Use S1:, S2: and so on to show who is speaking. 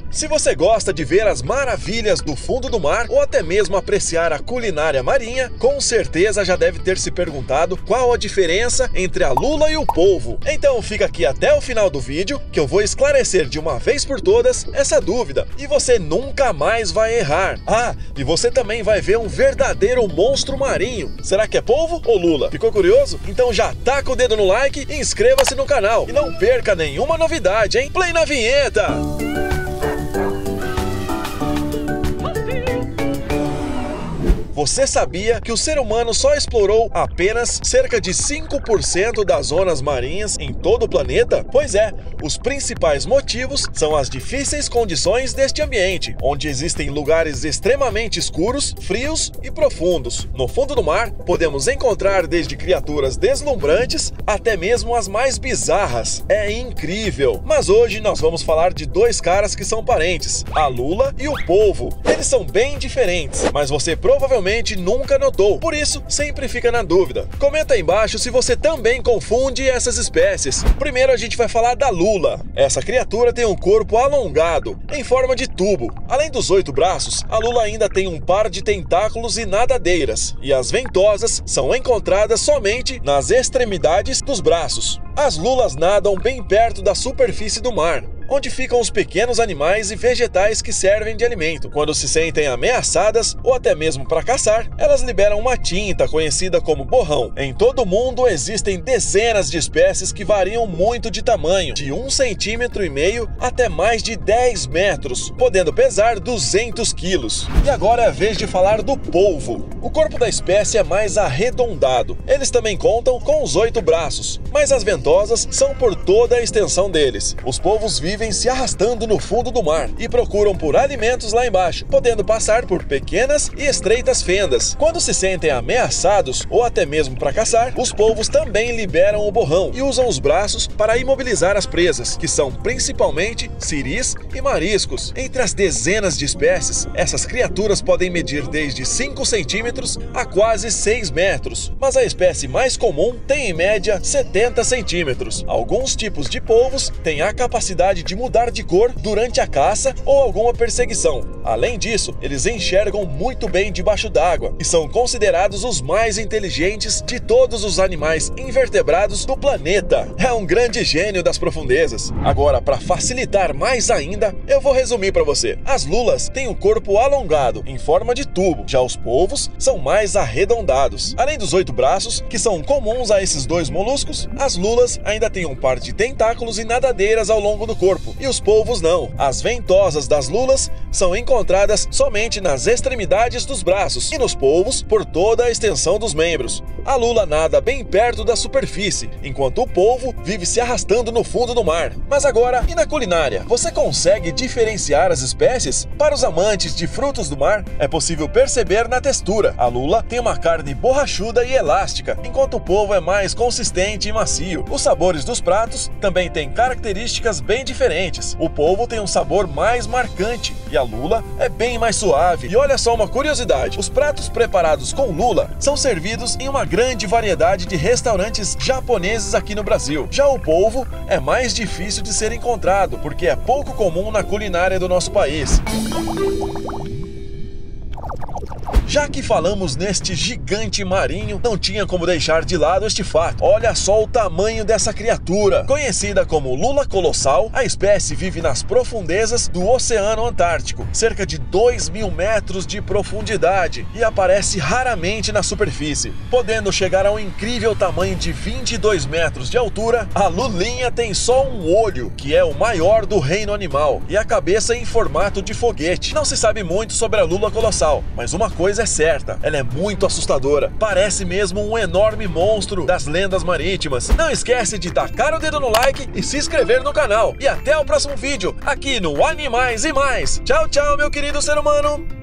S1: Se você gosta de ver as maravilhas do fundo do mar ou até mesmo apreciar a culinária marinha, com certeza já deve ter se perguntado qual a diferença entre a lula e o polvo. Então fica aqui até o final do vídeo que eu vou esclarecer de uma vez por todas essa dúvida e você nunca mais vai errar. Ah, e você também vai ver um verdadeiro monstro marinho. Será que é polvo ou lula? Ficou curioso? Então já taca o dedo no like e inscreva-se no canal. E não perca nenhuma novidade, hein? Play na vinheta! Você sabia que o ser humano só explorou apenas cerca de 5% das zonas marinhas em todo o planeta? Pois é, os principais motivos são as difíceis condições deste ambiente, onde existem lugares extremamente escuros, frios e profundos. No fundo do mar, podemos encontrar desde criaturas deslumbrantes até mesmo as mais bizarras. É incrível! Mas hoje nós vamos falar de dois caras que são parentes, a lula e o polvo. Eles são bem diferentes, mas você provavelmente nunca notou, por isso sempre fica na dúvida. Comenta aí embaixo se você também confunde essas espécies. Primeiro a gente vai falar da lula. Essa criatura tem um corpo alongado, em forma de tubo. Além dos 8 braços, a lula ainda tem um par de tentáculos e nadadeiras, e as ventosas são encontradas somente nas extremidades dos braços. As lulas nadam bem perto da superfície do mar, onde ficam os pequenos animais e vegetais que servem de alimento. Quando se sentem ameaçadas ou até mesmo para caçar, elas liberam uma tinta conhecida como borrão. Em todo o mundo existem dezenas de espécies que variam muito de tamanho, de 1,5 cm até mais de 10 metros, podendo pesar 200 quilos. E agora é a vez de falar do polvo. O corpo da espécie é mais arredondado. Eles também contam com os 8 braços, mas as ventosas são por toda a extensão deles. Os polvos vivem se arrastando no fundo do mar e procuram por alimentos lá embaixo, podendo passar por pequenas e estreitas fendas. Quando se sentem ameaçados ou até mesmo para caçar, os polvos também liberam o borrão e usam os braços para imobilizar as presas, que são principalmente siris e mariscos. Entre as dezenas de espécies, essas criaturas podem medir desde 5 centímetros a quase 6 metros, mas a espécie mais comum tem em média 70 centímetros. Alguns tipos de polvos têm a capacidade de mudar de cor durante a caça ou alguma perseguição. Além disso, eles enxergam muito bem debaixo d'água e são considerados os mais inteligentes de todos os animais invertebrados do planeta. É um grande gênio das profundezas. Agora, para facilitar mais ainda, eu vou resumir para você. As lulas têm o corpo alongado, em forma de tubo, já os polvos são mais arredondados. Além dos 8 braços, que são comuns a esses dois moluscos, as lulas ainda têm um par de tentáculos e nadadeiras ao longo do corpo. E os polvos não. As ventosas das lulas são encontradas somente nas extremidades dos braços e nos polvos por toda a extensão dos membros. A lula nada bem perto da superfície, enquanto o polvo vive se arrastando no fundo do mar. Mas agora, e na culinária? Você consegue diferenciar as espécies? Para os amantes de frutos do mar, é possível perceber na textura. A lula tem uma carne borrachuda e elástica, enquanto o polvo é mais consistente e macio. Os sabores dos pratos também têm características bem diferentes. O polvo tem um sabor mais marcante e a lula é bem mais suave. E olha só uma curiosidade, os pratos preparados com lula são servidos em uma grande variedade de restaurantes japoneses aqui no Brasil. Já o polvo é mais difícil de ser encontrado, porque é pouco comum na culinária do nosso país. Já que falamos neste gigante marinho, não tinha como deixar de lado este fato. Olha só o tamanho dessa criatura. Conhecida como lula colossal, a espécie vive nas profundezas do Oceano Antártico, cerca de 2.000 metros de profundidade, e aparece raramente na superfície. Podendo chegar a um incrível tamanho de 22 metros de altura, a lulinha tem só um olho, que é o maior do reino animal, e a cabeça em formato de foguete. Não se sabe muito sobre a lula colossal, mas uma coisa é certa, ela é muito assustadora. Parece mesmo um enorme monstro das lendas marítimas. Não esquece de tacar o dedo no like e se inscrever no canal. E até o próximo vídeo, aqui no Animais e Mais. Tchau, tchau, meu querido ser humano!